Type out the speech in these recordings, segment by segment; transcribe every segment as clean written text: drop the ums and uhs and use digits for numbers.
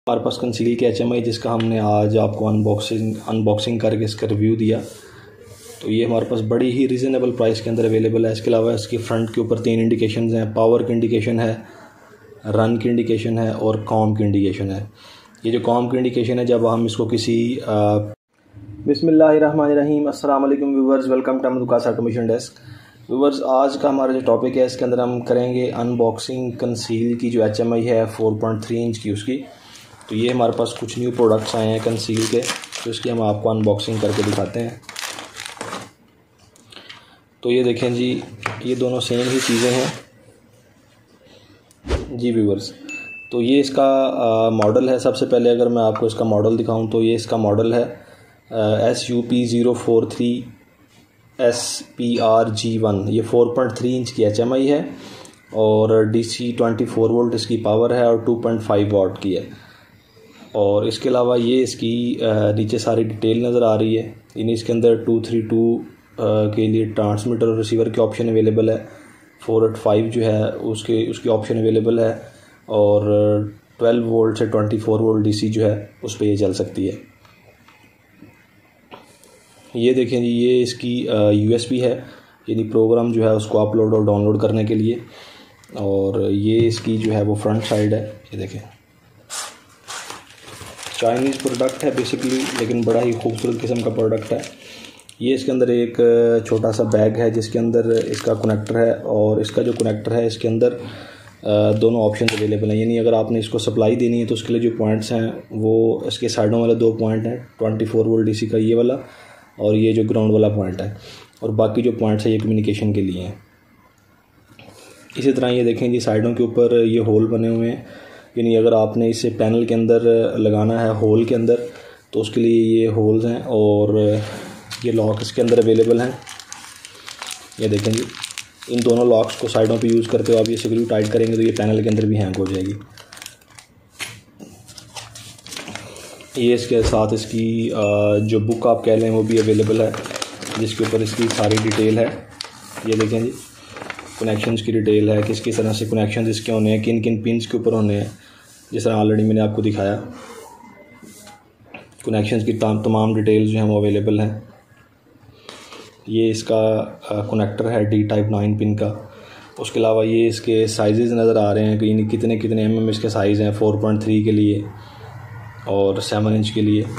हमारे पास कंसील के HMI जिसका हमने आज आपको अनबॉक्सिंग करके इसका रिव्यू दिया। तो ये हमारे पास बड़ी ही रीज़नेबल प्राइस के अंदर अवेलेबल है। इसके अलावा इसकी फ्रंट के ऊपर 3 इंडिकेशन हैं, पावर की इंडिकेशन है, रन की इंडिकेशन है और कॉम की इंडिकेशन है। ये जो कॉम की इंडिकेशन है, जब हम इसको किसी बिस्मिल्लाहिर्रहमानिर्रहीम, अस्सलाम वालेकुम व्यूअर्स, वेलकम टू अमरुकास ऑटोमेशन डेस्क। व्यूअर्स, आज का हमारा जो टॉपिक है इसके अंदर हम करेंगे अनबॉक्सिंग कंसील की जो HMI है 4.3 इंच की उसकी। तो ये हमारे पास कुछ न्यू प्रोडक्ट्स आए हैं कंसील के, तो इसकी हम आपको अनबॉक्सिंग करके दिखाते हैं। तो ये देखें जी, ये दोनों सेम ही चीज़ें हैं जी व्यूअर्स। तो ये इसका मॉडल है। सबसे पहले अगर मैं आपको इसका मॉडल दिखाऊं तो ये इसका मॉडल है SUP043SPRG1। ये 4.3 इंच की HMI है और DC 24 वोल्ट इसकी पावर है और 2.5 वाट की है। और इसके अलावा ये इसकी नीचे सारी डिटेल नज़र आ रही है। यानी इसके अंदर 232 के लिए ट्रांसमीटर और रिसीवर के ऑप्शन अवेलेबल है। 485 जो है उसकी ऑप्शन अवेलेबल है और 12 वोल्ट से 24 वोल्ट DC जो है उस पर ये चल सकती है। ये देखें जी, ये इसकी USB है, यानी प्रोग्राम जो है उसको अपलोड और डाउनलोड करने के लिए। और ये इसकी जो है वो फ्रंट साइड है। ये देखें, चाइनीज़ प्रोडक्ट है बेसिकली, लेकिन बड़ा ही खूबसूरत किस्म का प्रोडक्ट है। ये इसके अंदर एक छोटा सा बैग है जिसके अंदर इसका कनेक्टर है, और इसका जो कनेक्टर है इसके अंदर दोनों ऑप्शन अवेलेबल हैं। यानी अगर आपने इसको सप्लाई देनी है तो उसके लिए जो पॉइंट्स हैं वो इसके साइडों वाले 2 पॉइंट हैं, 24 वोल्ट DC का ये वाला और ये जो ग्राउंड वाला पॉइंट है, और बाकी जो पॉइंट्स हैं ये कम्युनिकेशन के लिए हैं। इसी तरह ये देखें जी, साइडों के ऊपर ये होल बने हुए हैं। यानी अगर आपने इसे पैनल के अंदर लगाना है होल के अंदर तो उसके लिए ये होल्स हैं, और ये लॉक इसके अंदर अवेलेबल हैं। ये देखें जी, इन दोनों लॉक्स को साइडों पे यूज़ करते हो आप ये स्क्रू टाइट करेंगे तो ये पैनल के अंदर भी हैंग हो जाएगी। ये इसके साथ इसकी जो बुक आप कह लें वो भी अवेलेबल है, जिसके ऊपर इसकी सारी डिटेल है। ये देखें जी, कनेक्शंस की डिटेल है, किस किस तरह से कनेक्शंस इसके होने हैं, किन किन पिन्स के ऊपर होने हैं, जिस तरह ऑलरेडी मैंने आपको दिखाया। कनेक्शंस की तमाम डिटेल्स जो हैं वो अवेलेबल हैं। ये इसका कनेक्टर है D टाइप 9 पिन का। उसके अलावा ये इसके साइज़ नज़र आ रहे हैं कि यानी कितने कितने mm इसके साइज़ हैं 4.3 के लिए और 7 इंच के लिए।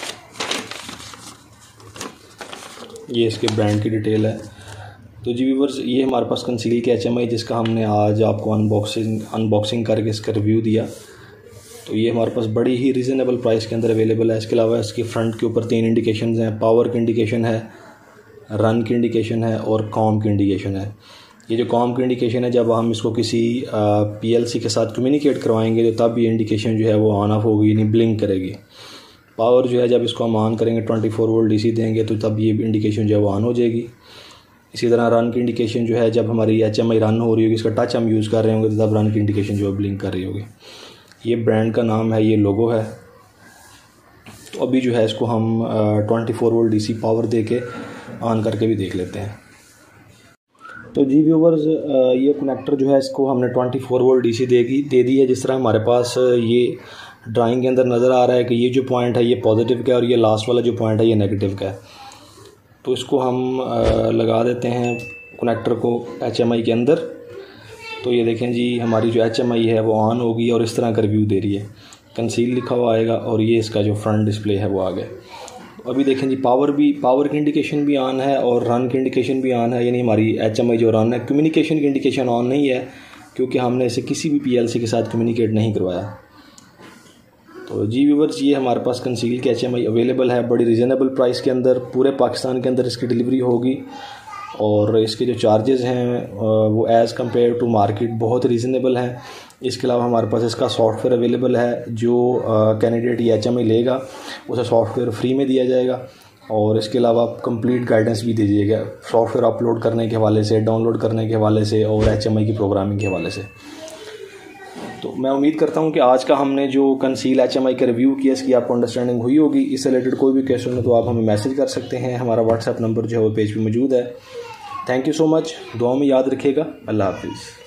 ये इसके ब्रांड की डिटेल है। तो जी व्यूअर्स, ये हमारे पास कंसील के HMI जिसका हमने आज आपको अनबॉक्सिंग करके इसका रिव्यू दिया। तो ये हमारे पास बड़ी ही रीज़नेबल प्राइस के अंदर अवेलेबल है। इसके अलावा इसकी फ्रंट के ऊपर 3 इंडिकेशन हैं, पावर की इंडिकेशन है, रन की इंडिकेशन है और कॉम की इंडिकेशन है। ये जो कॉम की इंडिकेशन है, जब हम इसको किसी PLC के साथ कम्युनिकेट करवाएंगे तो तब ये इंडिकेशन जो है वो ऑन ऑफ होगी, यानी ब्लिंक करेगी। पावर जो है, जब इसको हम ऑन करेंगे 24 वोल्ट DC देंगे तो तब ये इंडिकेशन जो है वो ऑन हो जाएगी। इसी तरह रन की इंडिकेशन जो है, जब हमारी HMI रन हो रही होगी, इसका टच हम यूज़ कर रहे होंगे तो तब रन की इंडिकेशन जो है ब्लिंक कर रही होगी। ये ब्रांड का नाम है, ये लोगो है। तो अभी जो है इसको हम 24 वोल्ट DC पावर दे के ऑन करके भी देख लेते हैं। तो जी व्यूवर्स, ये कनेक्टर जो है इसको हमने 24 वोल्ट DC दे दी है। जिस तरह हमारे पास ये ड्राइंग के अंदर नज़र आ रहा है कि ये जो पॉइंट है ये पॉजिटिव का है और ये लास्ट वाला जो पॉइंट है ये नेगेटिव का है। तो इसको हम लगा देते हैं कनेक्टर को HMI के अंदर। तो ये देखें जी, हमारी जो HMI है वो ऑन होगी और इस तरह का रिव्यू दे रही है। कंसील लिखा हुआ आएगा और ये इसका जो फ्रंट डिस्प्ले है वो आ गया। अभी देखें जी, पावर की इंडिकेशन भी ऑन है और रन की इंडिकेशन भी ऑन है। यानी हमारी HMI जो रन है, कम्युनिकेशन की इंडिकेशन ऑन नहीं है क्योंकि हमने इसे किसी भी PLC के साथ कम्युनिकेट नहीं करवाया। तो जी व्यूवर्स, ये हमारे पास कंसील के HMI अवेलेबल है बड़ी रीज़नेबल प्राइस के अंदर। पूरे पाकिस्तान के अंदर इसकी डिलीवरी होगी और इसके जो चार्जेस हैं वो एज़ कम्पेयर टू मार्केट बहुत रीज़नेबल हैं। इसके अलावा हमारे पास इसका सॉफ्टवेयर अवेलेबल है। जो कैंडिडेट ये HMI लेगा उसे सॉफ्टवेयर फ्री में दिया जाएगा और इसके अलावा कंप्लीट गाइडेंस भी दीजिएगा सॉफ्टवेयर अपलोड करने के हवाले से, डाउनलोड करने के हवाले से और HMI की प्रोग्रामिंग के हवाले से। तो मैं उम्मीद करता हूं कि आज का हमने जो कंसील HMI का रिव्यू किया इसकी आपको अंडरस्टैंडिंग हुई होगी। इससे रिलेटेड कोई भी क्वेश्चन हो तो आप हमें मैसेज कर सकते हैं। हमारा व्हाट्सएप नंबर जो है वो पेज पे मौजूद है। Thank you so much. दुआ में याद रखिएगा। अल्लाह हाफिज़।